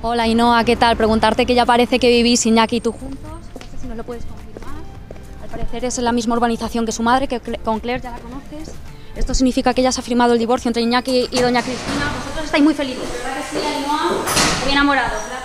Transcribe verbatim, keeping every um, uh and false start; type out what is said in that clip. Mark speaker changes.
Speaker 1: Hola Ainhoa, ¿qué tal? Preguntarte que ya parece que vivís Iñaki y tú juntos, no sé si nos lo puedes confirmar. Al parecer es en la misma urbanización que su madre, que con Claire ya la conoces. Esto significa que ya se ha firmado el divorcio entre Iñaki y doña Cristina. Vosotros estáis muy felices, ¿verdad que sí, Ainhoa? Muy enamorados, ¿verdad?